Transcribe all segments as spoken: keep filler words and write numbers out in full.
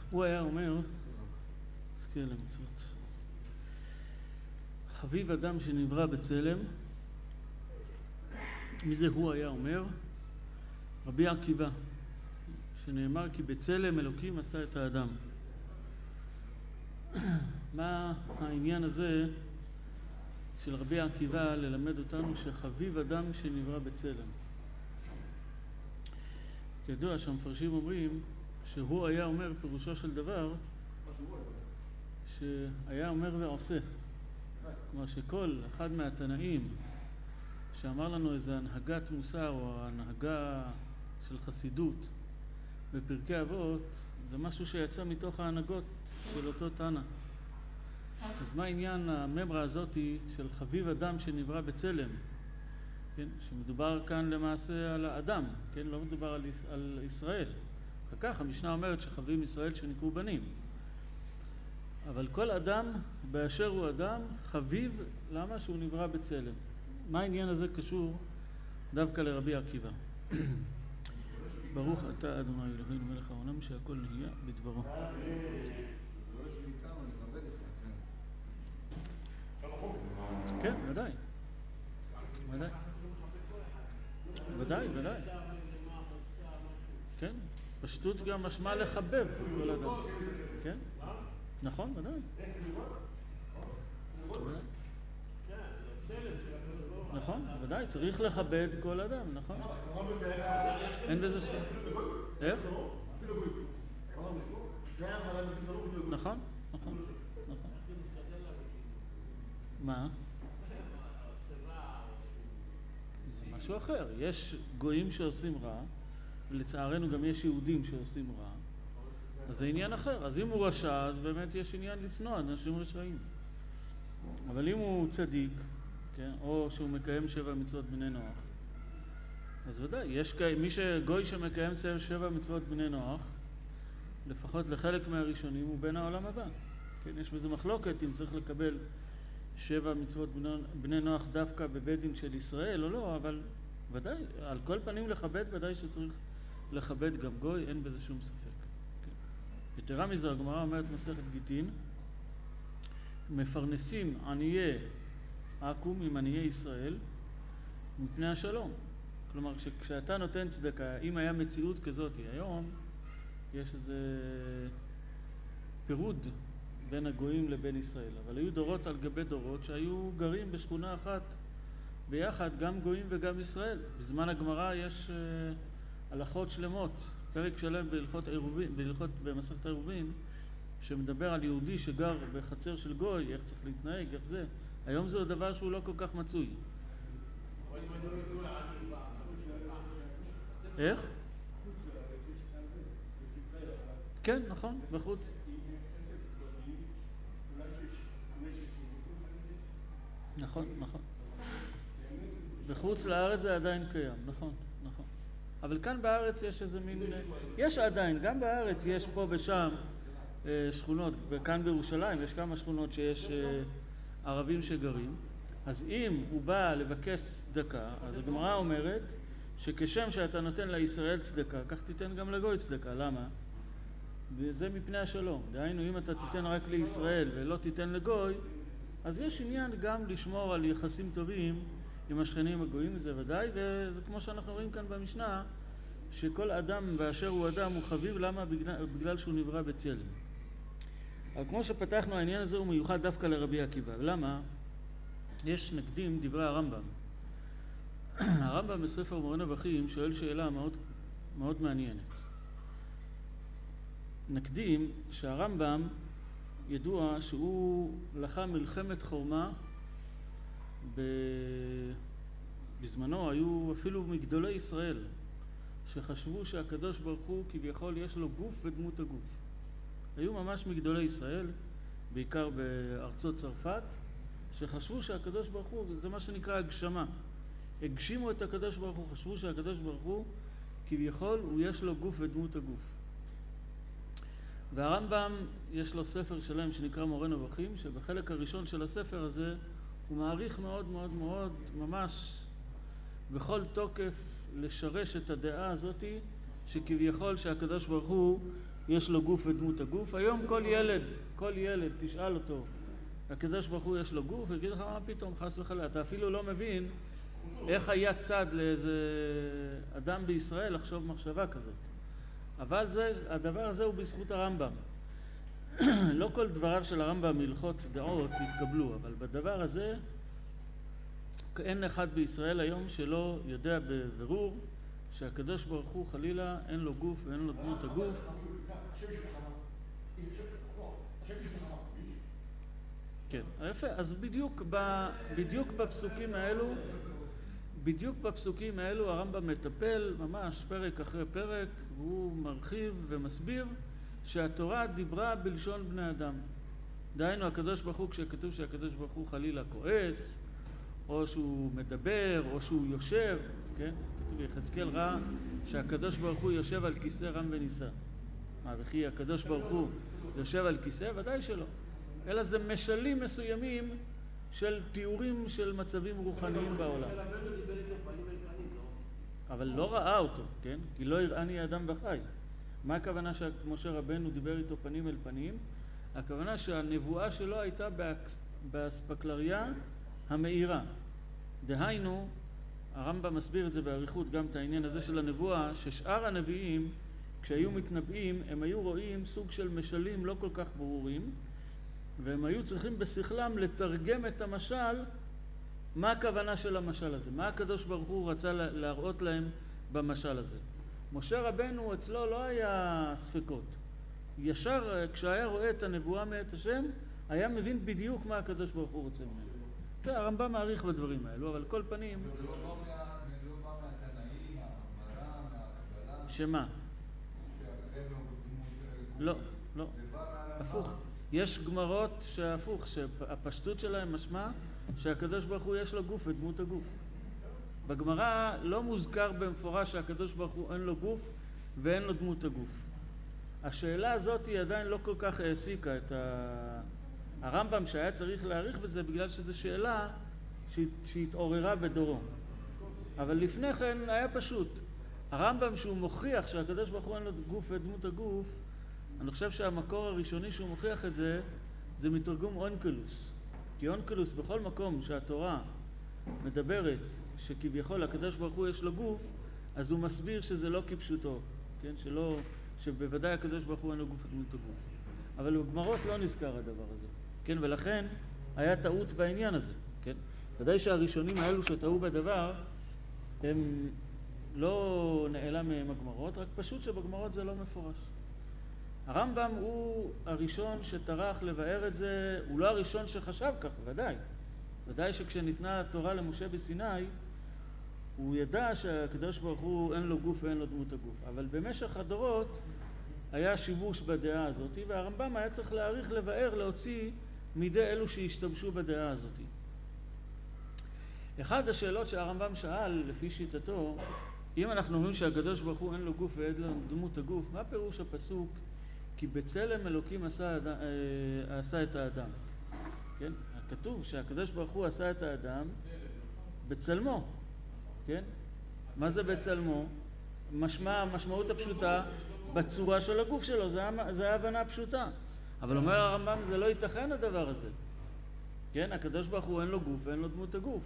הוא היה אומר, זכה למצוות, חביב אדם שנברא בצלם, מזה הוא היה אומר, רבי עקיבא, שנאמר כי בצלם אלוקים עשה את האדם. מה העניין הזה של רבי עקיבא ללמד אותנו שחביב אדם שנברא בצלם? כידוע שהמפרשים אומרים שהוא היה אומר פירושו של דבר שהיה אומר ועושה. כלומר שכל אחד מהתנאים שאמר לנו איזו הנהגת מוסר או הנהגה של חסידות בפרקי אבות, זה משהו שיצא מתוך ההנהגות של אותו תנא. אז מה העניין הממרה הזאת של חביב אדם שנברא בצלם? כן? שמדובר כאן למעשה על האדם, כן? לא מדובר על, על ישראל. וכך המשנה אומרת שחביב ישראל שנקראו בנים. אבל כל אדם באשר הוא אדם חביב, למה? שהוא נברא בצלם. מה העניין הזה קשור דווקא לרבי עקיבא? ברוך אתה אדוני אלוהינו מלך העולם שהכל נהיה בדברו. כן, ודאי. ודאי. ודאי, ודאי. כן, פשטות גם משמע לחבב כל אדם. כן? נכון, ודאי. נכון, ודאי, צריך לכבד כל אדם, נכון? אין בזה שום. איך? נכון, נכון, נכון. מה? זה משהו אחר. יש גויים שעושים רע, ולצערנו גם יש יהודים שעושים רע, אז זה עניין אחר. אז אם הוא רשע, אז באמת יש עניין לשנוא אנשים רשעים. אבל אם הוא צדיק, כן, או שהוא מקיים שבע מצוות בני נוח, אז ודאי, יש מי שגוי שמקיים שבע מצוות בני נוח, לפחות לחלק מהראשונים, הוא בן העולם הבא. כן, יש בזה מחלוקת אם צריך לקבל שבע מצוות בני, בני נוח דווקא בבית דין של ישראל או לא, אבל ודאי, על כל פנים לכבד, ודאי שצריך לכבד גם גוי, אין בזה שום ספק. כן. יתרה מזו, הגמרא אומרת מסכת גיטין, מפרנסים עניי עכו"ם עם עניי ישראל מפני השלום. כלומר, כשאתה נותן צדקה, אם היה מציאות כזאת, היום יש איזה פירוד בין הגויים לבין ישראל, אבל היו דורות על גבי דורות שהיו גרים בשכונה אחת ביחד, גם גויים וגם ישראל. בזמן הגמרא יש uh, הלכות שלמות, פרק שלם בהלכות עירובין, בהלכות במסכת עירובין, שמדבר על יהודי שגר בחצר של גוי, איך צריך להתנהג, איך זה. היום זה דבר שהוא לא כל כך מצוי. איך? כן, נכון, בחוץ. נכון, נכון. בחוץ לארץ זה עדיין קיים, נכון, נכון. אבל כאן בארץ יש איזה מין... יש עדיין, גם בארץ יש פה ושם שכונות, וכאן בירושלים יש כמה שכונות שיש ערבים שגרים. אז אם הוא בא לבקש צדקה, אז הגמרא אומרת שכשם שאתה נותן לישראל צדקה, כך תיתן גם לגוי צדקה. למה? וזה מפני השלום. דהיינו, אם אתה תיתן רק לישראל ולא תיתן לגוי, אז יש עניין גם לשמור על יחסים טובים עם השכנים הגויים, זה ודאי, וזה כמו שאנחנו רואים כאן במשנה, שכל אדם באשר הוא אדם הוא חביב. למה? בגלל, בגלל שהוא נברא בצלם. אבל כמו שפתחנו, העניין הזה הוא מיוחד דווקא לרבי עקיבא. למה? יש נקדים דברי הרמב"ם. הרמב"ם בספר מורה נבוכים שואל שאלה מאוד, מאוד מעניינת. נקדים שהרמב"ם ידוע שהוא לחם מלחמת חורמה, ב... בזמנו היו אפילו מגדולי ישראל שחשבו שהקדוש ברוך הוא כביכול יש לו גוף ודמות הגוף. היו ממש מגדולי ישראל, בעיקר בארצות צרפת, שחשבו שהקדוש ברוך הוא, זה מה שנקרא הגשמה. הגשימו את הקדוש ברוך הוא, חשבו שהקדוש ברוך הוא כביכול הוא יש לו גוף ודמות הגוף. והרמב"ם יש לו ספר שלם שנקרא מורה נבוכים, שבחלק הראשון של הספר הזה הוא מעריך מאוד מאוד מאוד, ממש בכל תוקף, לשרש את הדעה הזאת שכביכול שהקדוש ברוך הוא יש לו גוף ודמות הגוף. היום כל ילד, כל ילד, תשאל אותו, הקדוש ברוך הוא יש לו גוף, ויגיד לך מה פתאום, חס וחלילה, אתה אפילו לא מבין איך היה צד לאיזה אדם בישראל לחשוב מחשבה כזאת. אבל זה, הדבר הזה הוא בזכות הרמב"ם. לא כל דבריו של הרמב"ם הלכות דעות התקבלו, אבל בדבר הזה אין אחד בישראל היום שלא יודע בבירור שהקדוש ברוך הוא חלילה אין לו גוף ואין לו דמות הגוף. כן, יפה. אז בדיוק, ב, בדיוק בפסוקים האלו, בדיוק בפסוקים האלו הרמב"ם מטפל ממש פרק אחרי פרק, והוא מרחיב ומסביר שהתורה דיברה בלשון בני אדם. דהיינו, הקדוש ברוך הוא, כשכתוב שהקדוש ברוך הוא חלילה כועס, או שהוא מדבר, או שהוא יושב, כן? כתוב יחזקאל ראה שהקדוש ברוך הוא יושב על כיסא רם ונישא. מה, וכי הקדוש ברוך הוא יושב על כיסא? ודאי שלא. אלא זה משלים מסוימים של תיאורים של מצבים רוחניים בעולם. אבל לא ראה אותו, כן? כי לא יראני האדם וחי. מה הכוונה שמשה רבנו דיבר איתו פנים אל פנים? הכוונה שהנבואה שלו הייתה באספקלריה המאירה. דהיינו, הרמב"ם מסביר את זה בעריכות גם את העניין הזה של הנבואה, ששאר הנביאים, כשהיו מתנבאים, הם היו רואים סוג של משלים לא כל כך ברורים, והם היו צריכים בשכלם לתרגם את המשל, מה הכוונה של המשל הזה, מה הקדוש ברוך הוא רצה להראות להם במשל הזה. משה רבנו אצלו לא היה ספקות. ישר כשהיה רואה את הנבואה מאת השם, היה מבין בדיוק מה הקדוש ברוך הוא רוצה ממנו. הרמב"ם מעריך בדברים האלו, אבל כל פנים... זה לא בא מהתנאים, מהגמרא, מהקבלה? שמה? לא, לא. הפוך. יש גמרות שהפוך, שהפשטות שלהם משמע שהקדוש ברוך הוא יש לו גוף ודמות הגוף. בגמרא לא מוזכר במפורש שהקדוש ברוך הוא אין לו גוף ואין לו דמות הגוף. השאלה הזאת היא עדיין לא כל כך העסיקה את ה... הרמב"ם שהיה צריך להעריך בזה בגלל שזו שאלה שהתעוררה בדורו. אבל לפני כן היה פשוט. הרמב"ם שהוא מוכיח שהקדוש ברוך הוא אין לו גוף ודמות הגוף, אני חושב שהמקור הראשוני שהוא מוכיח את זה, זה מתרגום אונקלוס. כי אונקלוס בכל מקום שהתורה מדברת שכביכול הקדוש ברוך הוא יש לו גוף, אז הוא מסביר שזה לא כפשוטו, כן? שלא, שבוודאי הקדוש ברוך הוא אין לו גוף ודמות הגוף. אבל בגמרות לא נזכר הדבר הזה, כן? ולכן היה טעות בעניין הזה, כן? ודאי שהראשונים האלו שטעו בדבר, הם לא נעלם מהם הגמרות, רק פשוט שבגמרות זה לא מפורש. הרמב"ם הוא הראשון שטרח לבאר את זה, הוא לא הראשון שחשב כך, ודאי. ודאי שכשניתנה התורה למשה בסיני, הוא ידע שהקדוש ברוך הוא אין לו גוף ואין לו דמות הגוף. אבל במשך הדורות היה שיבוש בדעה הזאת, והרמב"ם היה צריך להעריך, לבאר, להוציא מידי אלו שהשתמשו בדעה הזאת. אחד השאלות שהרמב"ם שאל, לפי שיטתו, אם אנחנו אומרים שהקדוש ברוך הוא אין לו גוף ואין לו דמות הגוף, מה פירוש הפסוק? כי בצלם אלוקים עשה, עשה את האדם. כן? כתוב שהקדוש ברוך הוא עשה את האדם בצלמו. כן? מה זה בצלמו? משמע, המשמעות הפשוטה בצורה של הגוף שלו, זה, זה ההבנה הפשוטה. אבל אומר הרמב"ם, זה לא ייתכן הדבר הזה. כן? הקדוש ברוך הוא אין לו גוף ואין לו דמות הגוף.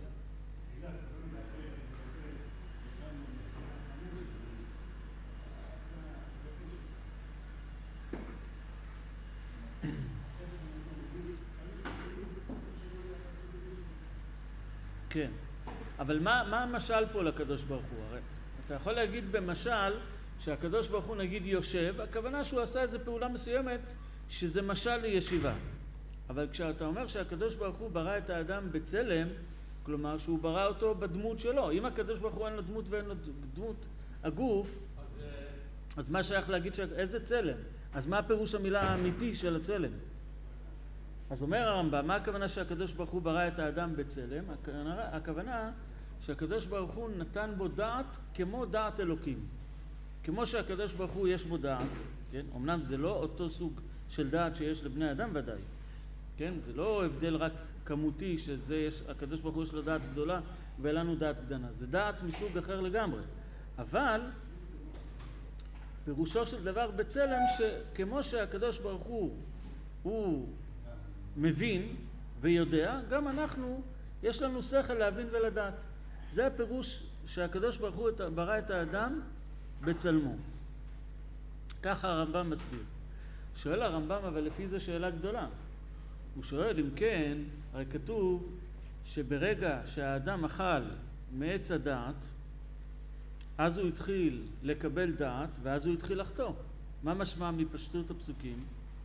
כן, אבל מה, מה המשל פה לקדוש ברוך הוא? הרי אתה יכול להגיד במשל שהקדוש ברוך הוא נגיד יושב, הכוונה שהוא עשה איזו פעולה מסוימת שזה משל לישיבה. אבל כשאתה אומר שהקדוש ברוך הוא ברא את האדם בצלם, כלומר שהוא ברא אותו בדמות שלו. אם הקדוש ברוך הוא אין לו דמות ואין לו דמות הגוף, אז, אז מה שייך להגיד ש... איזה צלם? אז מה הפירוש המילה האמיתי של הצלם? אז אומר הרמב"ם, מה הכוונה שהקדוש ברוך הוא ברא את האדם בצלם? הכוונה שהקדוש ברוך הוא נתן בו דעת כמו דעת אלוקים. כמו שהקדוש ברוך הוא יש בו דעת, כן? אמנם זה לא אותו סוג של דעת שיש לבני אדם ודאי, כן? זה לא הבדל רק כמותי שזה יש, הקדוש ברוך הוא יש לו דעת גדולה ולנו דעת קטנה. זה דעת מסוג אחר לגמרי. אבל פירושו של דבר בצלם שכמו שהקדוש ברוך הוא הוא מבין ויודע, גם אנחנו יש לנו שכל להבין ולדעת. זה הפירוש שהקדוש ברוך הוא ברא את האדם בצלמו. ככה הרמב"ם מסביר. שואל הרמב"ם, אבל לפי זה שאלה גדולה. הוא שואל, אם כן, הרי כתוב שברגע שהאדם אכל מעץ הדעת, אז הוא התחיל לקבל דעת, ואז הוא התחיל לחטוא. מה משמע מפשטות הפסוקים?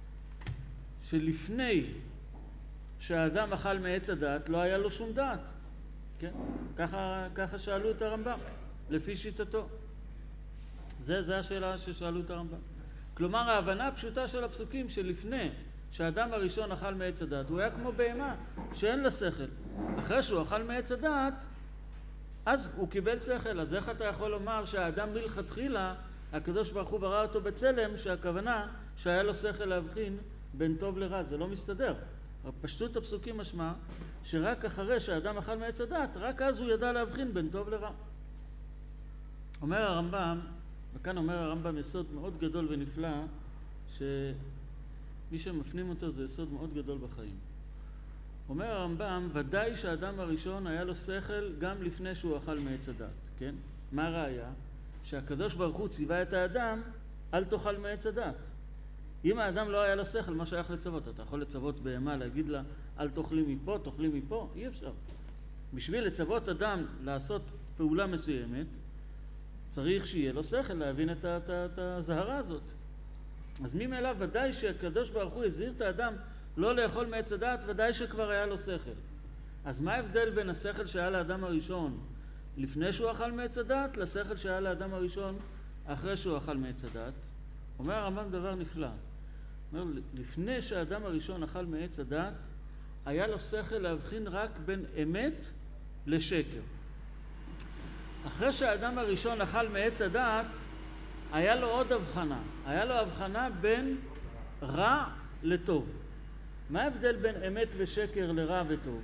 שלפני שהאדם אכל מעץ הדעת, לא היה לו שום דעת. כן? ככה, ככה שאלו את הרמב"ם, לפי שיטתו. זה, זה השאלה ששאלו את הרמב"ם. כלומר, ההבנה הפשוטה של הפסוקים שלפני שהאדם הראשון אכל מעץ הדעת, הוא היה כמו בהמה שאין לה שכל. אחרי שהוא אכל מעץ הדעת, אז הוא קיבל שכל. אז איך אתה יכול לומר שהאדם מלכתחילה, הקדוש ברוך הוא ברא אותו בצלם, שהכוונה שהיה לו שכל להבחין בין טוב לרע? זה לא מסתדר. פשטות הפסוקים משמע שרק אחרי שהאדם אכל מעץ הדעת, רק אז הוא ידע להבחין בין טוב לרע. אומר הרמב"ם, וכאן אומר הרמב"ם יסוד מאוד גדול ונפלא, שמי שמפנים אותו זה יסוד מאוד גדול בחיים. אומר הרמב"ם, ודאי שהאדם הראשון היה לו שכל גם לפני שהוא אכל מעץ הדעת, כן? מה הראיה? שהקדוש ברוך הוא ציווה את האדם, אל תאכל מעץ הדעת. אם האדם לא היה לו שכל, מה שייך לצוות? אתה יכול לצוות בהמה, להגיד לה, אל תאכלי מפה, תאכלי מפה? אי אפשר. בשביל לצוות אדם לעשות פעולה מסוימת, צריך שיהיה לו שכל להבין את, את, את הזהרה הזאת. אז ממילא ודאי שהקדוש ברוך הוא הזהיר את האדם לא לאכול מעץ הדעת, ודאי שכבר היה לו שכל. אז מה ההבדל בין השכל שהיה לאדם הראשון לפני שהוא אכל מעץ הדעת, לשכל שהיה לאדם הראשון אחרי שהוא אכל מעץ הדעת? אומר הרמב"ם דבר נפלא. אומר, לפני שהאדם הראשון אכל מעץ הדעת, היה לו שכל להבחין רק בין אמת לשקר. אחרי שהאדם הראשון אכל מעץ הדעת, היה לו עוד הבחנה. היה לו הבחנה בין רע לטוב. מה ההבדל בין אמת ושקר לרע וטוב?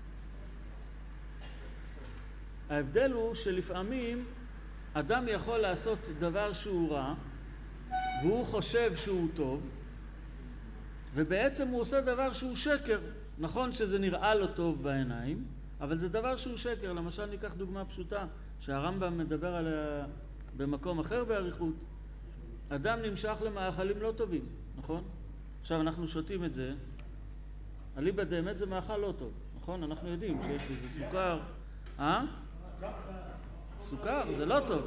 ההבדל הוא שלפעמים אדם יכול לעשות דבר שהוא רע, והוא חושב שהוא טוב, ובעצם הוא עושה דבר שהוא שקר. נכון שזה נראה לו טוב בעיניים, אבל זה דבר שהוא שקר. למשל ניקח דוגמה פשוטה שהרמב"ם מדבר עליה במקום אחר באריכות. אדם נמשך למאכלים לא טובים, נכון? עכשיו אנחנו שותים את זה, אליבא דאמת זה מאכל לא טוב, נכון? אנחנו יודעים שיש בזה סוכר. אה? סוכר, זה לא טוב.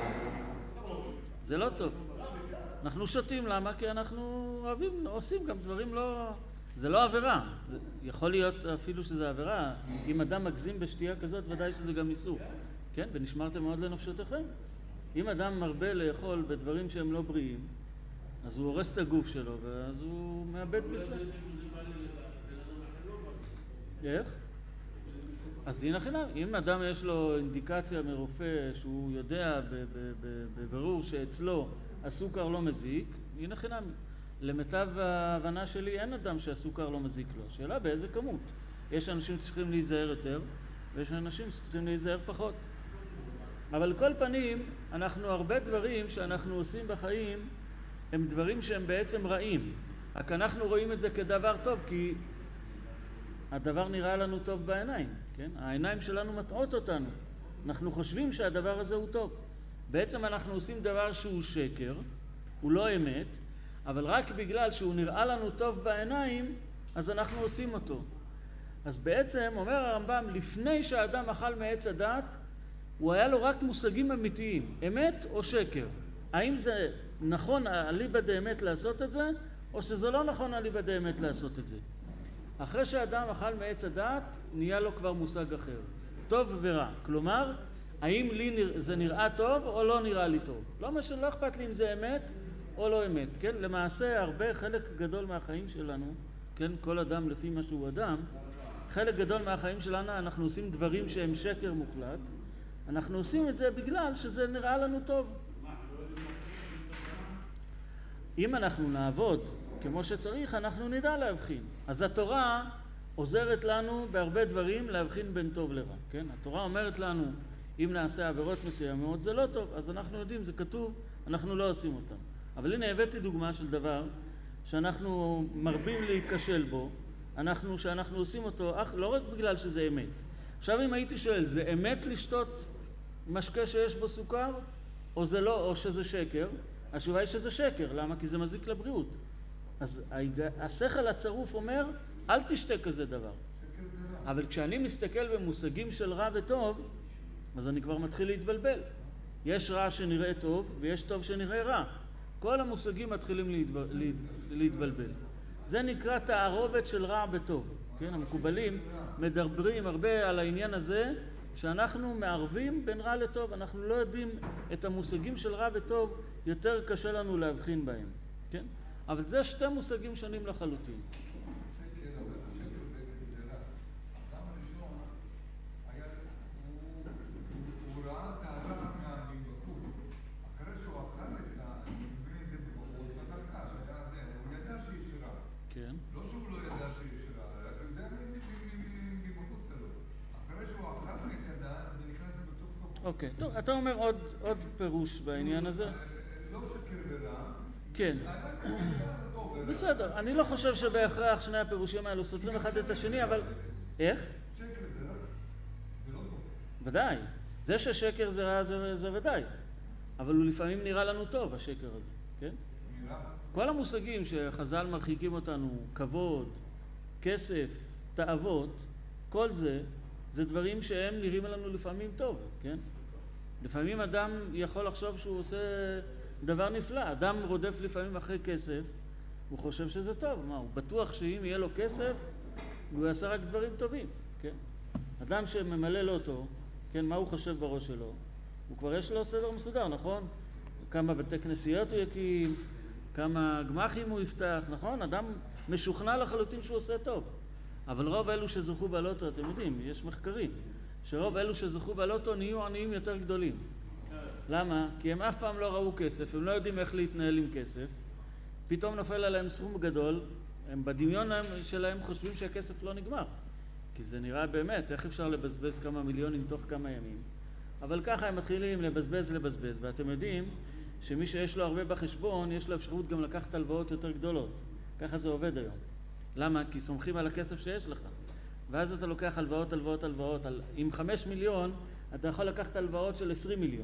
זה לא טוב. אנחנו שותים, למה? כי אנחנו אוהבים, עושים גם דברים לא... זה לא עבירה. יכול להיות אפילו שזה עבירה. אם אדם מגזים בשתייה כזאת, ודאי שזה גם איסור. כן? ונשמרתם מאוד לנפשותיכם. אם אדם מרבה לאכול בדברים שהם לא בריאים, אז הוא הורס את הגוף שלו, ואז הוא מאבד מצווה. איך? אז הנה חינם. אם אדם יש לו אינדיקציה מרופא שהוא יודע בברור שאצלו הסוכר לא מזיק, הנה חינם. למיטב ההבנה שלי אין אדם שהסוכר לא מזיק לו. השאלה באיזה כמות. יש אנשים שצריכים להיזהר יותר, ויש אנשים שצריכים להיזהר פחות. אבל כל פנים, אנחנו הרבה דברים שאנחנו עושים בחיים, הם דברים שהם בעצם רעים. רק אנחנו רואים את זה כדבר טוב, כי הדבר נראה לנו טוב בעיניים, כן? העיניים שלנו מטעות אותנו. אנחנו חושבים שהדבר הזה הוא טוב. בעצם אנחנו עושים דבר שהוא שקר, הוא לא אמת, אבל רק בגלל שהוא נראה לנו טוב בעיניים, אז אנחנו עושים אותו. אז בעצם, אומר הרמב"ם, לפני שהאדם אכל מעץ הדעת, הוא היה לו רק מושגים אמיתיים, אמת או שקר. האם זה נכון אליבא דאמת לעשות את זה, או שזה לא נכון אליבא דאמת לעשות את זה? אחרי שהאדם אכל מעץ הדעת, נהיה לו כבר מושג אחר, טוב ורע. כלומר, האם לי זה נראה טוב או לא נראה לי טוב? לא משנה, לא אכפת לי אם זה אמת או לא אמת, כן? למעשה, הרבה, חלק גדול מהחיים שלנו, כן? כל אדם לפי מה שהוא אדם, חלק גדול מהחיים שלנו אנחנו עושים דברים שהם שקר מוחלט, אנחנו עושים את זה בגלל שזה נראה לנו טוב. אם אנחנו נעבוד כמו שצריך, אנחנו נדע להבחין. אז התורה עוזרת לנו בהרבה דברים להבחין בין טוב לרע, כן? התורה אומרת לנו, אם נעשה עבירות מסוימות זה לא טוב, אז אנחנו יודעים, זה כתוב, אנחנו לא עושים אותם. אבל הנה הבאתי דוגמה של דבר שאנחנו מרבים להיכשל בו, אנחנו, שאנחנו עושים אותו אך, לא רק בגלל שזה אמת. עכשיו אם הייתי שואל, זה אמת לשתות משקה שיש בו סוכר, או זה לא, או שזה שקר? התשובה היא שזה שקר. למה? כי זה מזיק לבריאות. אז השכל הצרוף אומר, אל תשתה כזה דבר. אבל כשאני מסתכל במושגים של רע וטוב, אז אני כבר מתחיל להתבלבל. יש רע שנראה טוב, ויש טוב שנראה רע. כל המושגים מתחילים להתבל... להתבלבל. זה נקרא תערובת של רע וטוב. כן? המקובלים מדברים הרבה על העניין הזה, שאנחנו מערבים בין רע לטוב, אנחנו לא יודעים את המושגים של רע וטוב, יותר קשה לנו להבחין בהם. כן? אבל זה שתי מושגים שונים לחלוטין. אוקיי, טוב, אתה אומר עוד, עוד פירוש בעניין הזה? לא שקר ורע. כן. בסדר, אני לא חושב שבהכרח שני הפירושים האלו סותרים אחד את השני, אבל... איך? שקר זה רע, זה לא טוב. ודאי. זה ששקר זה רע זה, זה ודאי. אבל הוא לפעמים נראה לנו טוב, השקר הזה, כן? נראה. כל המושגים שחז"ל מרחיקים אותנו, כבוד, כסף, תאוות, כל זה, זה דברים שהם נראים לנו לפעמים טוב, כן? לפעמים אדם יכול לחשוב שהוא עושה דבר נפלא. אדם רודף לפעמים אחרי כסף, הוא חושב שזה טוב. מה, הוא בטוח שאם יהיה לו כסף, הוא יעשה רק דברים טובים, כן? אדם שממלא לו אותו, כן, מה הוא חושב בראש שלו? הוא כבר יש לו סדר מסודר, נכון? כמה בתי כנסיות הוא יקים, כמה גמחים הוא יפתח, נכון? אדם משוכנע לחלוטין שהוא עושה טוב. אבל רוב אלו שזכו בלוטו, אתם יודעים, יש מחקרים, שרוב אלו שזכו בלוטו נהיו עניים יותר גדולים. למה? כי הם אף פעם לא ראו כסף, הם לא יודעים איך להתנהל עם כסף, פתאום נופל עליהם סכום גדול, הם בדמיון שלהם חושבים שהכסף לא נגמר. כי זה נראה באמת, איך אפשר לבזבז כמה מיליונים תוך כמה ימים? אבל ככה הם מתחילים לבזבז, לבזבז, ואתם יודעים שמי שיש לו הרבה בחשבון, יש לו אפשרות גם לקחת הלוואות יותר גדולות. ככה זה עובד היום. למה? כי סומכים על הכסף שיש לך. ואז אתה לוקח הלוואות, הלוואות, הלוואות. עם חמש מיליון, אתה יכול לקחת הלוואות של עשרים מיליון.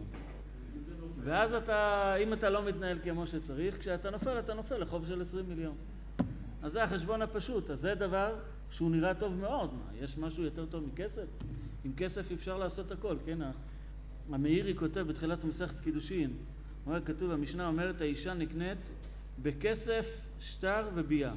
ואז אתה, אם אתה לא מתנהל כמו שצריך, כשאתה נופל, אתה נופל לחוב של עשרים מיליון. אז זה החשבון הפשוט. אז זה דבר שהוא נראה טוב מאוד. מה? יש משהו יותר טוב מכסף? עם כסף אפשר לעשות הכל, כן? המאירי כותב בתחילת מסכת קידושין, הוא אומר, כתוב, המשנה אומרת, האישה נקנית בכסף, שטר ובייה.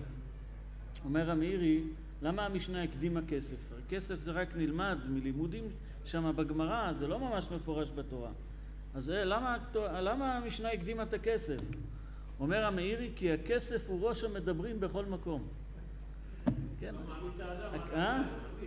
אומר המאירי, למה המשנה הקדימה כסף? כסף זה רק נלמד מלימודים שם בגמרא, זה לא ממש מפורש בתורה. אז למה, למה המשנה הקדימה את הכסף? אומר המאירי, כי הכסף הוא ראש המדברים בכל מקום. כן? אה?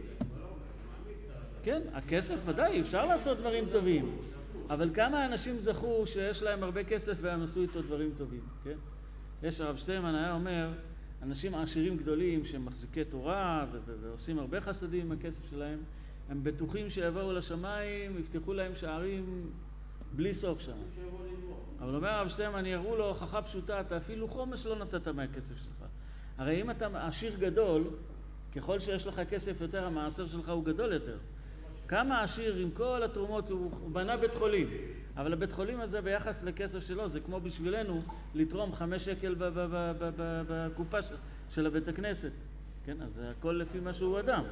כן, הכסף ודאי, אפשר לעשות דברים טובים. אבל כמה אנשים זכו שיש להם הרבה כסף והם עשו איתו דברים טובים, כן? יש הרב שטיימן היה אומר, אנשים עשירים גדולים שהם מחזיקי תורה ועושים הרבה חסדים עם הכסף שלהם, הם בטוחים שיבואו לשמיים, יפתחו להם שערים בלי סוף שם. אבל אומר הרב שטיימן, יראו לו הוכחה פשוטה, אתה אפילו חומש לא נתת מהכסף שלך. הרי אם אתה עשיר גדול, ככל שיש לך כסף יותר, המעשר שלך הוא גדול יותר. כמה עשיר עם כל התרומות, הוא בנה בית חולים, אבל הבית חולים הזה ביחס לכסף שלו, זה כמו בשבילנו לתרום חמש שקל בקופה של הבית הכנסת. כן, אז זה הכל לפי מה שהוא אדם.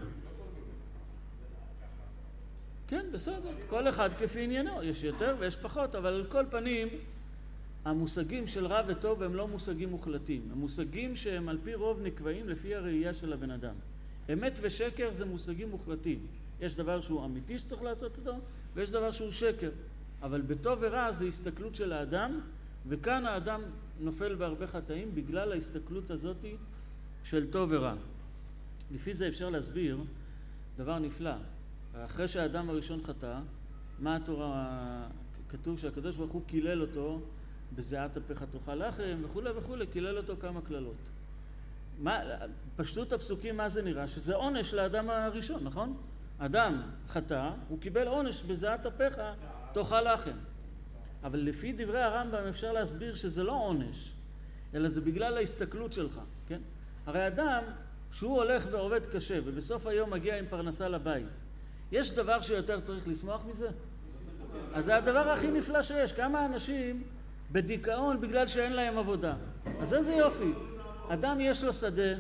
כן, בסדר. כל אחד כפי עניינו. יש יותר ויש פחות, אבל על כל פנים, המושגים של רע וטוב הם לא מושגים מוחלטים. הם מושגים שהם על פי רוב נקבעים לפי הראייה של הבן אדם. אמת ושקר זה מושגים מוחלטים. יש דבר שהוא אמיתי שצריך לעשות אותו, ויש דבר שהוא שקר. אבל בטוב ורע זה הסתכלות של האדם, וכאן האדם נופל בהרבה חטאים בגלל ההסתכלות הזאת של טוב ורע. לפי זה אפשר להסביר דבר נפלא. אחרי שהאדם הראשון חטא, מה התורה? כתוב שהקדוש ברוך הוא קילל אותו, בזיעת אפיך תאכל לחם וכו' וכו', קילל אותו כמה כללות. מה, פשטות הפסוקים, מה זה נראה? שזה עונש לאדם הראשון, נכון? אדם חטא, הוא קיבל עונש בזיעת אפיך תאכל לחם. אבל לפי דברי הרמב"ם אפשר להסביר שזה לא עונש, אלא זה בגלל ההסתכלות שלך, כן? הרי אדם, שהוא הולך ועובד קשה, ובסוף היום מגיע עם פרנסה לבית, יש דבר שיותר צריך לשמוח מזה? אז זה הדבר הכי נפלא שיש. כמה אנשים בדיכאון בגלל שאין להם עבודה. אז איזה יופי. אדם יש לו שדה,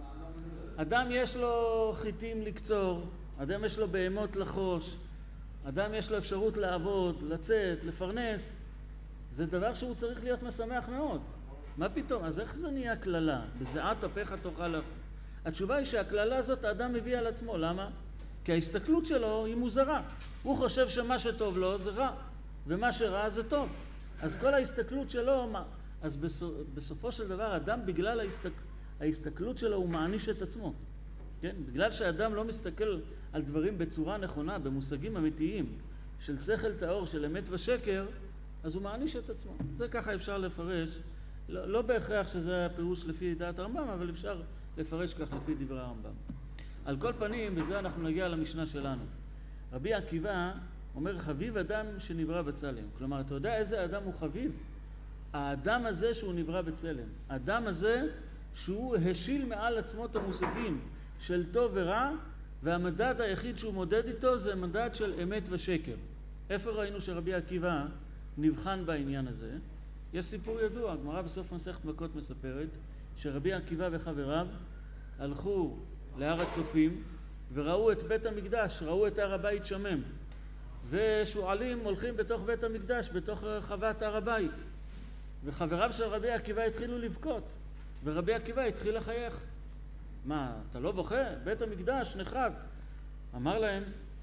אדם יש לו חיטים לקצור, אדם יש לו בהמות לחוש, אדם יש לו אפשרות לעבוד, לצאת, לפרנס. זה דבר שהוא צריך להיות משמח מאוד. מה פתאום? אז איך זה נהיה כללה? בזיעת אפיך תאכל לחם. התשובה היא שהכללה הזאת האדם מביא על עצמו. למה? כי ההסתכלות שלו היא מוזרה. הוא חושב שמה שטוב לו זה רע, ומה שרע זה טוב. אז כל ההסתכלות שלו, אז בסופו של דבר, אדם בגלל ההסתק... ההסתכלות שלו הוא מעניש את עצמו. כן? בגלל שאדם לא מסתכל על דברים בצורה נכונה, במושגים אמיתיים, של שכל טהור, של אמת ושקר, אז הוא מעניש את עצמו. זה ככה אפשר לפרש. לא, לא בהכרח שזה הפירוש לפי דעת הרמב"ם, אבל אפשר לפרש כך לפי דברי הרמב"ם. על כל פנים, בזה אנחנו נגיע למשנה שלנו. רבי עקיבא אומר, חביב אדם שנברא בצלם. כלומר, אתה יודע איזה אדם הוא חביב? האדם הזה שהוא נברא בצלם. האדם הזה שהוא השיל מעל עצמו את המושגים של טוב ורע, והמדד היחיד שהוא מודד איתו זה מדד של אמת ושקר. איפה ראינו שרבי עקיבא נבחן בעניין הזה? יש סיפור ידוע, הגמרא בסוף מסכת מכות מספרת, שרבי עקיבא וחבריו הלכו להר הצופים וראו את בית המקדש, ראו את הר הבית שמם, ושועלים הולכים בתוך בית המקדש, בתוך רחבת הר הבית, וחבריו של רבי עקיבא התחילו לבכות, ורבי עקיבא התחיל לחייך. מה, אתה לא בוכה? בית המקדש נחרב. אמר להם,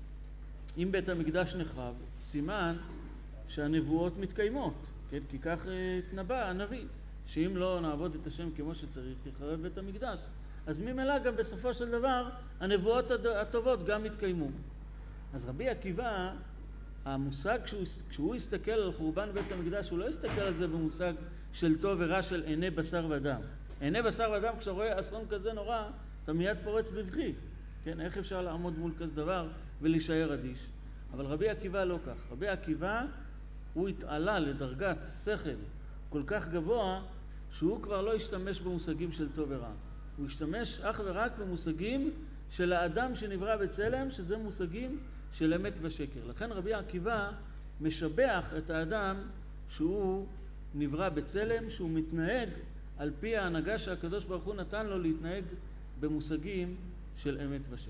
אם בית המקדש נחרב, סימן שהנבואות מתקיימות, כן? כי כך התנבא הנביא, שאם לא נעבוד את השם כמו שצריך, יחרב בית המקדש. אז ממילא גם בסופו של דבר, הנבואות הטובות גם התקיימו. אז רבי עקיבא, המושג, כשהוא, כשהוא הסתכל על חורבן בית המקדש, הוא לא הסתכל על זה במושג של טוב ורע של עיני בשר ודם. עיני בשר ודם, כשאתה רואה אסון כזה נורא, אתה מיד פורץ בבכי. כן? איך אפשר לעמוד מול כזה דבר ולהישאר אדיש? אבל רבי עקיבא לא כך. רבי עקיבא, הוא התעלה לדרגת שכל כל כך גבוה, שהוא כבר לא השתמש במושגים של טוב ורע. הוא השתמש אך ורק במושגים של האדם שנברא בצלם, שזה מושגים של אמת ושקר. לכן רבי עקיבא משבח את האדם שהוא נברא בצלם, שהוא מתנהג על פי ההנהגה שהקדוש ברוך הוא נתן לו להתנהג במושגים של אמת ושקר.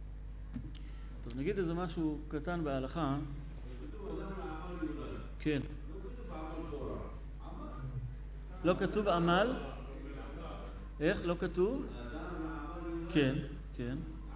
טוב, נגיד איזה משהו קטן בהלכה. כן. לא כתוב עמל? איך? לא כתוב? כן, כן.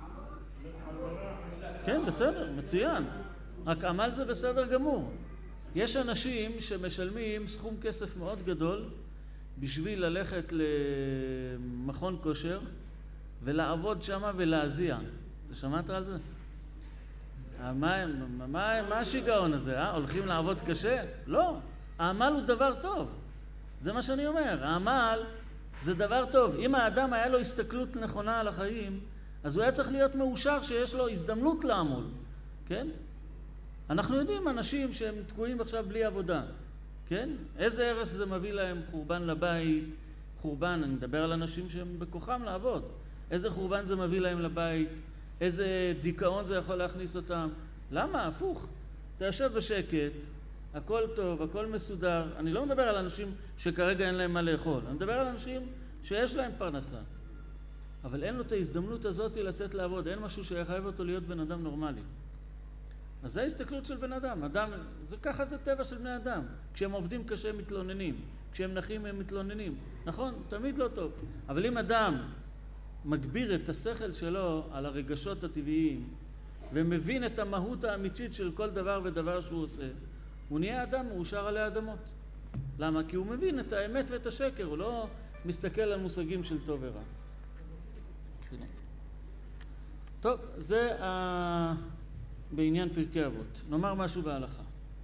כן, בסדר, מצוין. רק עמל זה בסדר גמור. יש אנשים שמשלמים סכום כסף מאוד גדול בשביל ללכת למכון כושר ולעבוד שם ולהזיע. אתה שמעת על זה? מה, מה, מה השיגעון הזה? אה? הולכים לעבוד קשה? לא. העמל הוא דבר טוב. זה מה שאני אומר. העמל זה דבר טוב. אם האדם היה לו הסתכלות נכונה על החיים, אז הוא היה צריך להיות מאושר שיש לו הזדמנות לעמול. כן? אנחנו יודעים אנשים שהם תקועים עכשיו בלי עבודה. כן? איזה הרס זה מביא להם? חורבן לבית, חורבן, אני מדבר על אנשים שהם בכוחם לעבוד. איזה חורבן זה מביא להם לבית? איזה דיכאון זה יכול להכניס אותם? למה? הפוך. אתה יושב בשקט, הכל טוב, הכל מסודר. אני לא מדבר על אנשים שכרגע אין להם מה לאכול. אני מדבר על אנשים שיש להם פרנסה. אבל אין לו את ההזדמנות הזאת לצאת לעבוד. אין משהו שיחייב אותו להיות בן אדם נורמלי. אז זה ההסתכלות של בן אדם. אדם, זה ככה זה טבע של בני אדם. כשהם עובדים קשה הם מתלוננים. כשהם נחים הם מתלוננים. נכון? תמיד לא טוב. אבל אם אדם מגביר את השכל שלו על הרגשות הטבעיים ומבין את המהות האמיתית של כל דבר ודבר שהוא עושה, הוא נהיה אדם מאושר עלי אדמות. למה? כי הוא מבין את האמת ואת השקר, הוא לא מסתכל על מושגים של טוב ורע. טוב, זה ה... בעניין פרקי אבות. נאמר משהו בהלכה.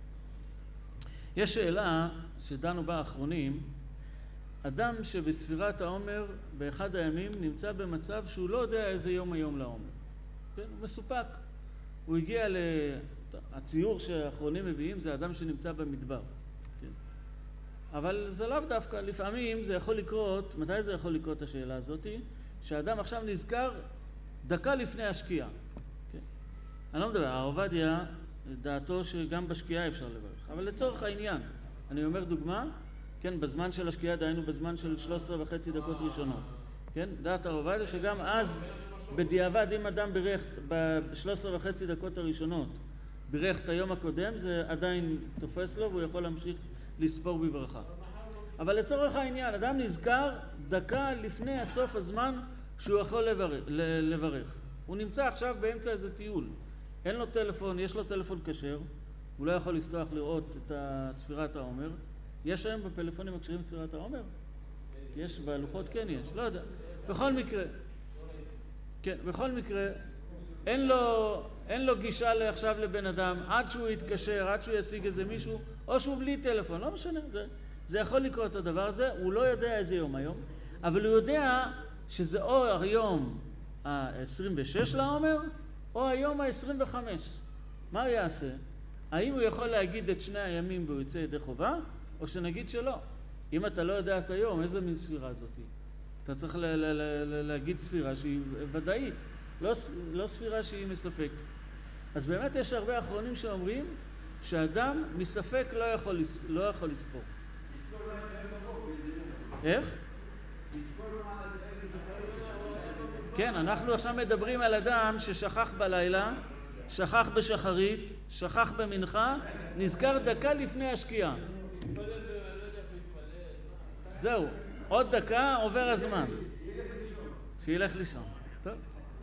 יש שאלה שדנו בה האחרונים, אדם שבספירת העומר באחד הימים נמצא במצב שהוא לא יודע איזה יום היום לעומר. כן? הוא מסופק. הוא הגיע ל... הציור שהאחרונים מביאים זה אדם שנמצא במדבר. כן? אבל זה לאו דווקא, לפעמים זה יכול לקרות, מתי זה יכול לקרות השאלה הזאת? שהאדם עכשיו נזכר דקה לפני השקיעה. כן? אני לא מדבר, הרב עובדיה, דעתו שגם בשקיעה אפשר לברך. אבל לצורך העניין, אני אומר דוגמה, כן, בזמן של השקיעה דהיינו בזמן של שלוש עשרה וחצי דקות ראשונות. כן? דעת הרב עובדיה שגם אז בדיעבד אם אדם בירך ב-שלוש עשרה וחצי דקות הראשונות בירך את היום הקודם, זה עדיין תופס לו והוא יכול להמשיך לספור בברכה. אבל לצורך העניין, אדם נזכר דקה לפני הסוף הזמן שהוא יכול לברך, לברך. הוא נמצא עכשיו באמצע איזה טיול. אין לו טלפון, יש לו טלפון כשר, הוא לא יכול לפתוח לראות את ספירת העומר. יש היום בפלאפונים הקשרים ספירת העומר? יש, בלוחות כן יש, לא יודע. בכל מקרה, כן, בכל מקרה, אין לו, אין לו גישה עכשיו לבן אדם, עד שהוא יתקשר, עד שהוא ישיג איזה מישהו, או שהוא בלי טלפון, לא משנה, זה, זה יכול לקרות את הדבר הזה, הוא לא יודע איזה יום היום, אבל הוא יודע שזה או היום ה-עשרים ושש לעומר, או היום ה-עשרים וחמש. מה הוא יעשה? האם הוא יכול להגיד את שני הימים והוא יצא ידי חובה, או שנגיד שלא? אם אתה לא יודע את היום, איזה מין ספירה זאת היא? אתה צריך ל- ל- ל- להגיד ספירה שהיא ודאית, לא, לא ספירה שהיא מספק. אז באמת יש הרבה אחרונים שאומרים שאדם מספק לא יכול, לא יכול לספור. איך? כן, אנחנו עכשיו מדברים על אדם ששכח בלילה, שכח בשחרית, שכח במנחה, נזכר דקה לפני השקיעה. זהו, עוד דקה עובר הזמן. שילך לישון. טוב.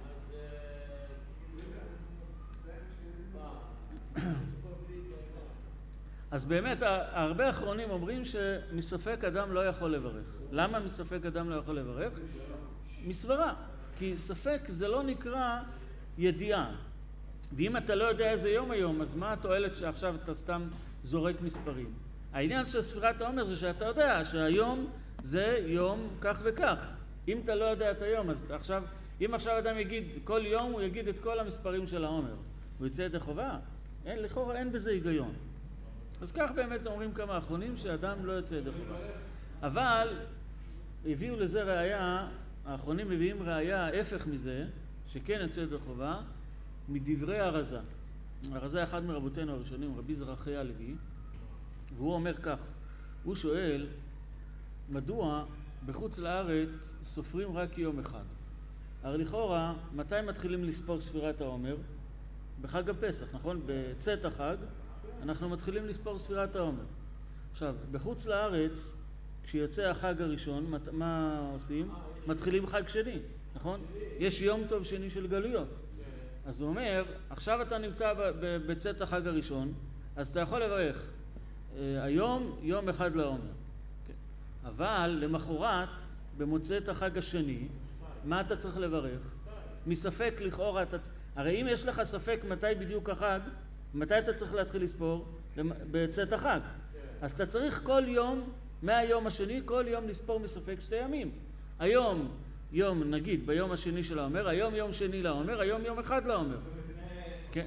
אז באמת, הרבה אחרונים אומרים שמספק אדם לא יכול לברך. למה מספק אדם לא יכול לברך? מסברה. כי ספק זה לא נקרא ידיעה. ואם אתה לא יודע איזה יום היום, אז מה התועלת שעכשיו אתה סתם זורק מספרים? העניין של ספירת העומר זה שאתה יודע שהיום זה יום כך וכך. אם אתה לא יודע את היום, אז עכשיו, אם עכשיו אדם יגיד, כל יום הוא יגיד את כל המספרים של העומר, הוא יצא ידי חובה? אין, לכאורה אין בזה היגיון. אז כך באמת אומרים כמה אחרונים שאדם לא יצא ידי חובה. אבל הביאו לזה ראיה, האחרונים מביאים ראיה ההפך מזה, שכן יצא ידי חובה, מדברי הרזה. הרזה אחד מרבותינו הראשונים, רבי זרחי הלוי, והוא אומר כך, הוא שואל, מדוע בחוץ לארץ סופרים רק יום אחד? הרי לכאורה, מתי מתחילים לספור ספירת העומר? בחג הפסח, נכון? בצאת החג, אנחנו מתחילים לספור ספירת העומר. עכשיו, בחוץ לארץ, כשיוצא החג הראשון, מה עושים? מתחילים חג שני, נכון? יש יום טוב שני של גלויות. אז הוא אומר, עכשיו אתה נמצא בצאת החג הראשון, אז אתה יכול לברך. היום, יום אחד לעומר. אבל למחרת, במוצאת החג השני, מה אתה צריך לברך? מספק לכאורה, אתה... הרי אם יש לך ספק מתי בדיוק החג, מתי אתה צריך להתחיל לספור? בצאת החג. אז אתה צריך כל יום, מהיום השני, כל יום לספור מספק שתי ימים. היום, יום, נגיד, ביום השני של העומר, היום יום שני לעומר, היום יום אחד לעומר. כן.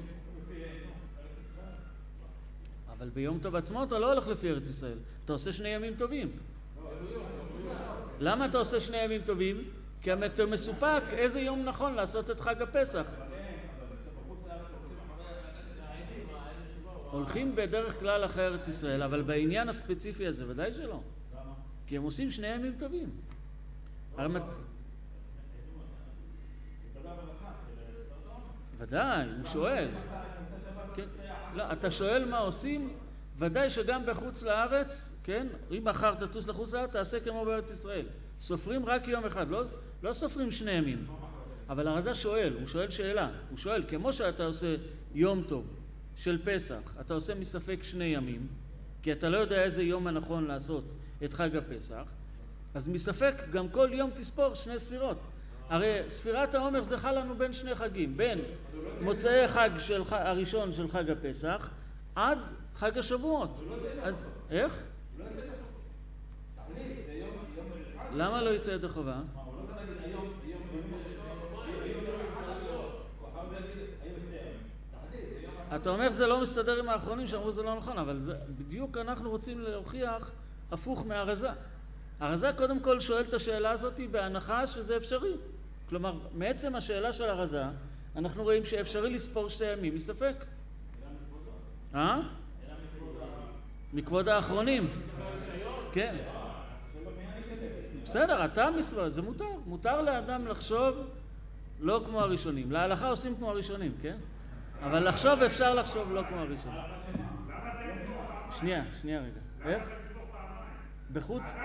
אבל ביום טוב עצמו אתה לא הולך לפי ארץ ישראל. אתה עושה שני ימים טובים. למה אתה עושה שני ימים טובים? כי אתה מסופק איזה יום נכון לעשות את חג הפסח. הולכים בדרך כלל אחרי ארץ ישראל, אבל בעניין הספציפי הזה, ודאי שלא. כי הם עושים שני ימים טובים. ודאי, הוא שואל. לא, אתה שואל מה עושים? ודאי שגם בחוץ לארץ, כן? אם מחר תטוס לחוץ לארץ, תעשה כמו בארץ ישראל. סופרים רק יום אחד, לא, לא סופרים שני ימים. אבל הרזה שואל, הוא שואל שאלה. הוא שואל, כמו שאתה עושה יום טוב של פסח, אתה עושה מספק שני ימים, כי אתה לא יודע איזה יום הנכון לעשות את חג הפסח, אז מספק גם כל יום תספור שני ספירות. הרי ספירת העומר זה חל לנו בין שני חגים, בין מוצאי חג של, הראשון של חג הפסח, עד חג השבועות. אז איך? למה לא יצא ידי חובה? אתה אומר זה לא מסתדר עם האחרונים שאמרו זה לא נכון, אבל זה, בדיוק אנחנו רוצים להוכיח הפוך מהרזה. הרזה קודם כל שואל את השאלה הזאת בהנחה שזה אפשרי. כלומר, מעצם השאלה של הרזה, אנחנו רואים שאפשרי לספור שתי ימים מספק. אה? מכבוד האחרונים. כן. בסדר, אתה מספר, זה מותר. מותר לאדם לחשוב לא כמו הראשונים. להלכה עושים כמו הראשונים, כן? אבל לחשוב אפשר לחשוב לא כמו הראשונים. שנייה, שנייה רגע. איך? בחוץ? אז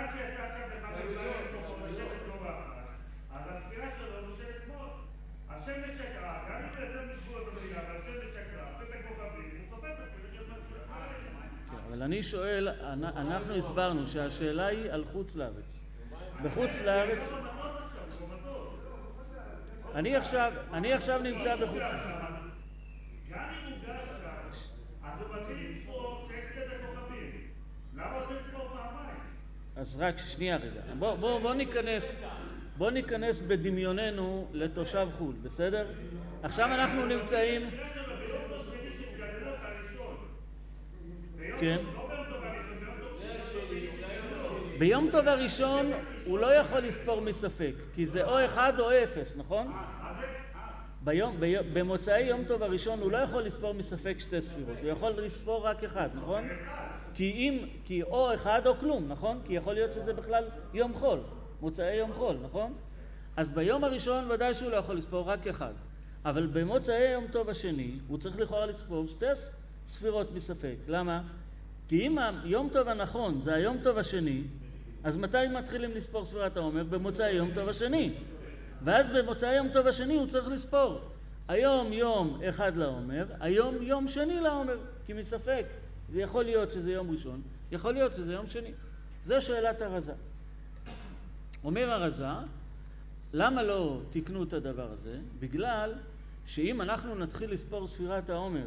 הספירה שלו נושבת מאוד. השמש שקרה, גם אם זה משבוע אותו בלילה, אבל השמש שקרה, עושה את הכוכבים, הוא סופר את הספירה של משהו. אבל אני שואל, אנחנו הסברנו שהשאלה היא על חוץ לארץ. בחוץ לארץ... אני עכשיו, אני עכשיו נמצא בחוץ לארץ. גם אם הוא גר שם, אז הוא מתחיל לספור שיש צדק כוכבים. למה הוא צריך לספור פעמיים? אז רק שנייה רגע. בוא, בוא, בוא ניכנס, בוא ניכנס בדמיוננו לתושב חול, בסדר? עכשיו אנחנו נמצאים... כן. ביום טוב הראשון הוא לא יכול לספור מספק, כי זה או אחד או אפס, נכון? ביום, ביום, במוצאי יום טוב הראשון הוא לא יכול לספור מספק שתי ספירות, הוא יכול לספור רק אחד, נכון? כי אם, כי או אחד או כלום, נכון? כי יכול להיות שזה בכלל יום חול, מוצאי יום חול, נכון? אז ביום הראשון ודאי שהוא לא יכול לספור רק אחד, אבל במוצאי יום טוב השני הוא צריך לכאורה לספור שתי ספירות מספק. למה? כי אם היום טוב הנכון זה היום טוב השני, אז מתי מתחילים לספור ספירת העומר? במוצאי יום טוב השני. ואז במוצאי יום טוב השני הוא צריך לספור היום יום אחד לעומר, היום יום שני לעומר, כי מספק זה יכול להיות שזה יום ראשון, יכול להיות שזה יום שני. זה שאלת הרזה. אומר הרזה, למה לא תקנו את הדבר הזה? בגלל שאם אנחנו נתחיל לספור ספירת העומר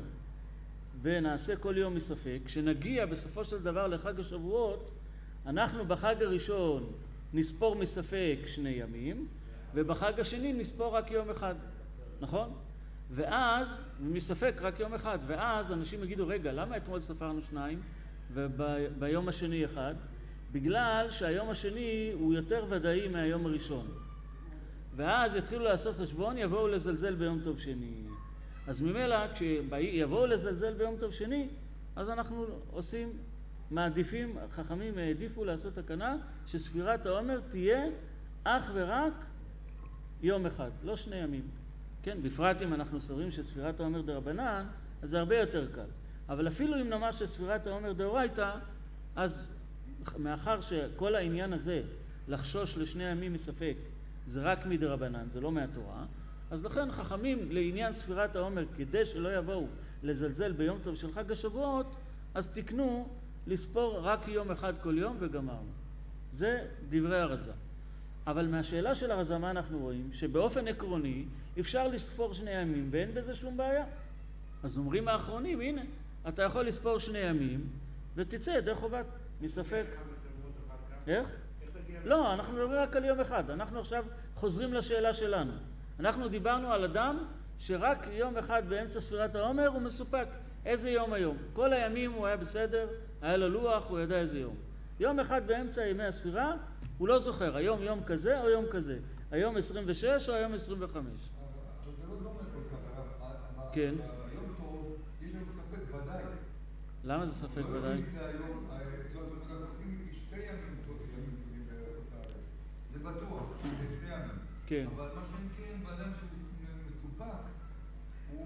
ונעשה כל יום מספק, כשנגיע בסופו של דבר לחג השבועות, אנחנו בחג הראשון נספור מספק שני ימים, ובחג השני נספור רק יום אחד, נכון? ואז, מספק רק יום אחד, ואז אנשים יגידו, רגע, למה אתמול ספרנו שניים, וביום השני אחד? בגלל שהיום השני הוא יותר ודאי מהיום הראשון. ואז יתחילו לעשות חשבון, יבואו לזלזל ביום טוב שני. אז ממילא, כשיבואו לזלזל ביום טוב שני, אז אנחנו עושים, מעדיפים, חכמים העדיפו לעשות תקנה, שספירת העומר תהיה אך ורק יום אחד, לא שני ימים. כן, בפרט אם אנחנו סוברים שספירת העומר דרבנן, אז זה הרבה יותר קל. אבל אפילו אם נאמר שספירת העומר דאורייתא, אז מאחר שכל העניין הזה, לחשוש לשני ימים מספק, זה רק מדרבנן, זה לא מהתורה, אז לכן חכמים לעניין ספירת העומר, כדי שלא יבואו לזלזל ביום טוב של חג השבועות, אז תקנו לספור רק יום אחד כל יום וגמרנו. זה דברי הרזה. אבל מהשאלה של הרזה מה אנחנו רואים? שבאופן עקרוני אפשר לספור שני ימים ואין בזה שום בעיה. אז אומרים האחרונים, הנה, אתה יכול לספור שני ימים ותצא ידי חובת מספק. איך? לא, אנחנו מדברים רק על יום אחד. אנחנו עכשיו חוזרים לשאלה שלנו. אנחנו דיברנו על אדם שרק יום אחד באמצע ספירת העומר הוא מסופק. איזה יום היום? כל הימים הוא היה בסדר, היה לו לוח, הוא ידע איזה יום. יום אחד באמצע ימי הספירה, הוא לא זוכר, היום יום כזה או יום כזה. היום עשרים ושש או היום עשרים וחמש. אבל זה לא דומה כל כך, הרב. כן. היום טוב, יש לנו ספק ודאי. למה זה ספק ודאי? לא יודעים זה היום, זאת אומרת, אנחנו עושים שתי ימים טובים בארץ. זה בטוח, זה שני ימים. כן. אבל מה שאני כן, באדם שמסופק, הוא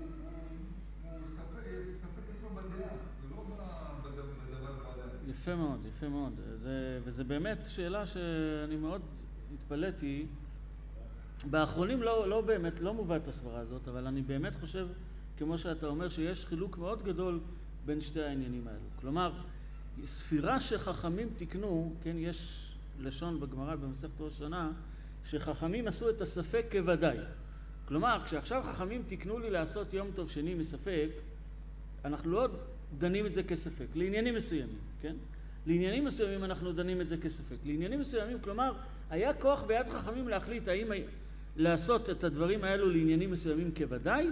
ספק עצמו בדעה, זה לא בדבר באדם. יפה מאוד, יפה מאוד. זה, וזה באמת שאלה שאני מאוד התפלאתי. באחרונים לא, לא באמת, לא מובאת הסברה הזאת, אבל אני באמת חושב, כמו שאתה אומר, שיש חילוק מאוד גדול בין שתי העניינים האלו. כלומר, ספירה שחכמים תקנו, כן, יש לשון בגמרא במסכת ראש השנה, שחכמים עשו את הספק כוודאי. כלומר, כשעכשיו חכמים תקנו לי לעשות יום טוב שני מספק, אנחנו לא דנים את זה כספק, לעניינים מסוימים, כן? לעניינים מסוימים אנחנו דנים את זה כספק. לעניינים מסוימים, כלומר, היה כוח ביד חכמים להחליט האם לעשות את הדברים האלו לעניינים מסוימים כוודאי,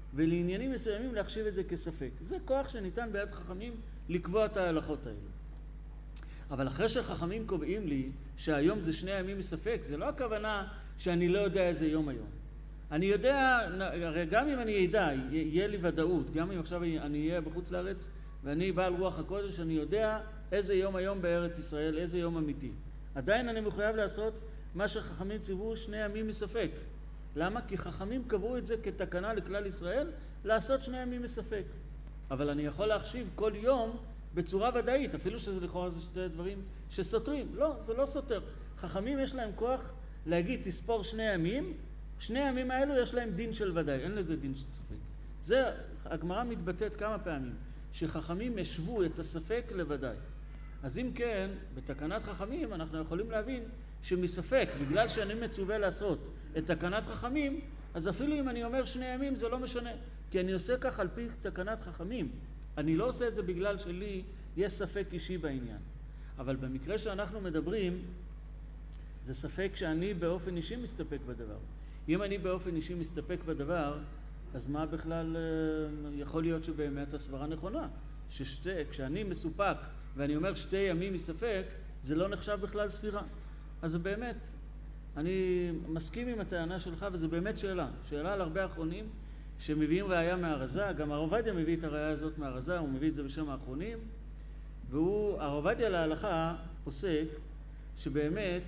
ולעניינים מסוימים להחשיב את זה כספק. זה כוח שניתן ביד חכמים לקבוע את ההלכות האלו. אבל אחרי שחכמים קובעים לי שהיום זה שני ימים מספק, זה לא הכוונה שאני לא יודע איזה יום היום. אני יודע, הרי גם אם אני ידע, יהיה לי ודאות, גם אם עכשיו אני אהיה בחוץ לארץ ואני בעל רוח הקודש, אני יודע איזה יום היום בארץ ישראל, איזה יום אמיתי. עדיין אני מחויב לעשות מה שחכמים ציוו שני ימים מספק. למה? כי חכמים קבעו את זה כתקנה לכלל ישראל, לעשות שני ימים מספק. אבל אני יכול להחשיב כל יום בצורה ודאית, אפילו שזה לכאורה זה שתי דברים שסותרים. לא, זה לא סותר. חכמים יש להם כוח להגיד, תספור שני ימים, שני הימים האלו יש להם דין של ודאי, אין לזה דין של ספק. זה, הגמרא מתבטאת כמה פעמים, שחכמים השוו את הספק לוודאי. אז אם כן, בתקנת חכמים אנחנו יכולים להבין שמספק, בגלל שאני מצווה לעשות את תקנת חכמים, אז אפילו אם אני אומר שני ימים זה לא משנה, כי אני עושה כך על פי תקנת חכמים. אני לא עושה את זה בגלל שלי יש ספק אישי בעניין. אבל במקרה שאנחנו מדברים, זה ספק שאני באופן אישי מסתפק בדבר. אם אני באופן אישי מסתפק בדבר, אז מה בכלל יכול להיות שבאמת הסברה נכונה? שכשאני מסופק ואני אומר שתי ימים מספק, זה לא נחשב בכלל ספירה. אז זה באמת, אני מסכים עם הטענה שלך, וזה באמת שאלה. שאלה על הרבה האחרונים שמביאים ראייה מהרזה, גם הרב עובדיה מביא את הראייה הזאת מהרזה, הוא מביא את זה בשם האחרונים, והוא, הרב עובדיה להלכה פוסק שבאמת,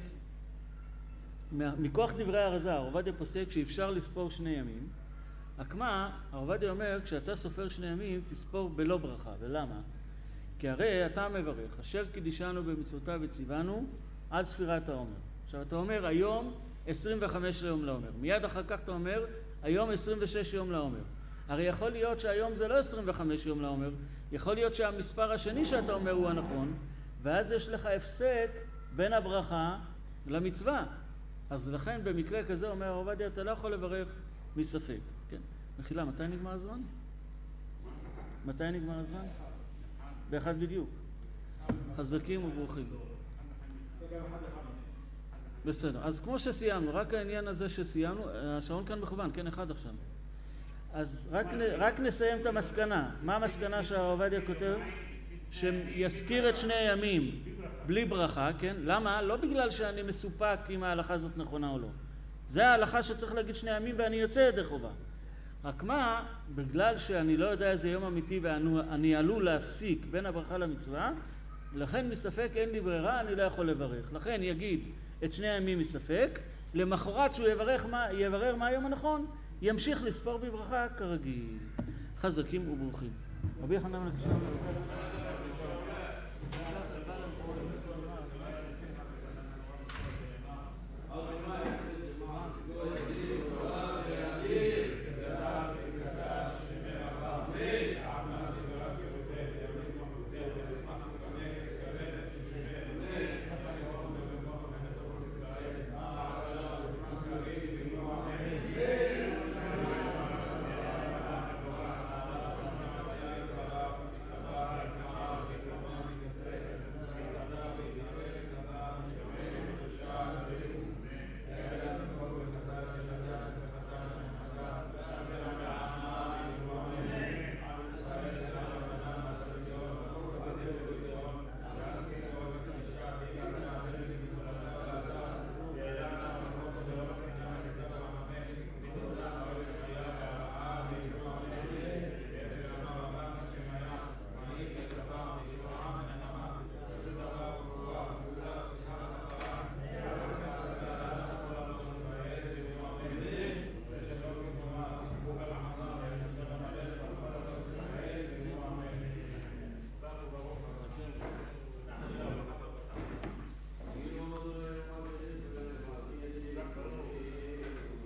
מכוח דברי הרזה, הרב עובדיה פוסק שאפשר לספור שני ימים, רק מה, הרב עובדיה אומר, כשאתה סופר שני ימים, תספור בלא ברכה. ולמה? כי הרי אתה מברך, אשר קידישנו במצוותיו וציוונו, עד ספירת העומר. עכשיו אתה אומר, היום עשרים וחמש ליום לעומר. מיד אחר כך אתה אומר, היום עשרים ושש יום לעומר. הרי יכול להיות שהיום זה לא עשרים וחמש יום לעומר, יכול להיות שהמספר השני שאתה אומר הוא הנכון, ואז יש לך הפסק בין הברכה למצווה. אז לכן במקרה כזה אומר הרב עובדיה, אתה לא יכול לברך מספק. כן. מחילה, מתי נגמר הזמן? מתי נגמר הזמן? באחד בדיוק. חזקים וברוכים. בסדר. אז כמו שסיימנו, רק העניין הזה שסיימנו, השעון כאן מכוון, כן, אחד עכשיו. אז רק, רק נסיים את המסקנה. מה המסקנה שהרב עובדיה כותב? שיזכיר את שני הימים בלי ברכה, כן? למה? לא בגלל שאני מסופק אם ההלכה הזאת נכונה או לא. זה ההלכה שצריך להגיד שני ימים ואני יוצא ידי חובה. רק מה? בגלל שאני לא יודע איזה יום אמיתי ואני עלול להפסיק בין הברכה למצווה, לכן מספק אין לי ברירה, אני לא יכול לברך. לכן יגיד את שני הימים מספק, למחרת שהוא יברר מה, יברר מה היום הנכון, ימשיך לספור בברכה כרגיל. חזקים וברוכים. רבי חנן בן עקשיא